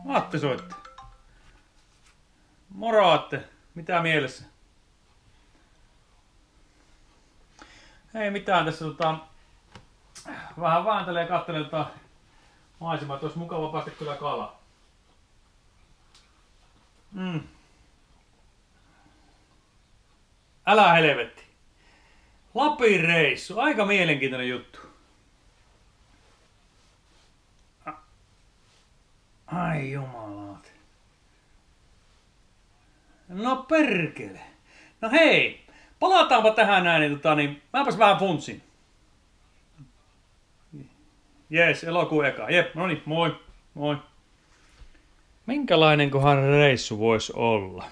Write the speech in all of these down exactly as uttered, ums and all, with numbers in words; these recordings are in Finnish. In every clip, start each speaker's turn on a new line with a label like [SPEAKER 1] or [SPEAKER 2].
[SPEAKER 1] Atte soitti. Moro Atte. Mitä mielessä? Ei mitään tässä tota... Vähän vääntelee ja kattelee tota maisemaa, että olisi mukava päästä kyllä kalaa. Mm. Älä helvetti. Lapin reissu. Aika mielenkiintoinen juttu. Ai jumalaat. No perkele. No hei. Palataanpa tähän näin, niin, tota, niin mäpäs vähän funtsin. Jees, elokuun eka. Jep, no niin, moi. Moi. Minkälainenkohan reissu voisi olla?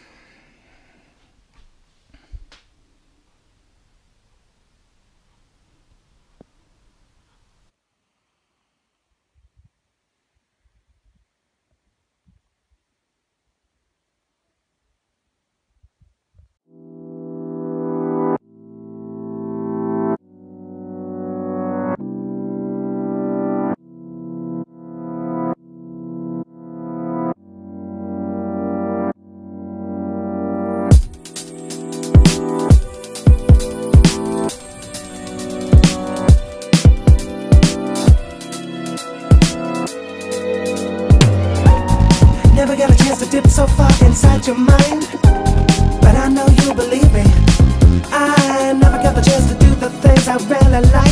[SPEAKER 2] Never got a chance to dip so far inside your mind, but I know you believe me. I never got the chance to do the things I really like.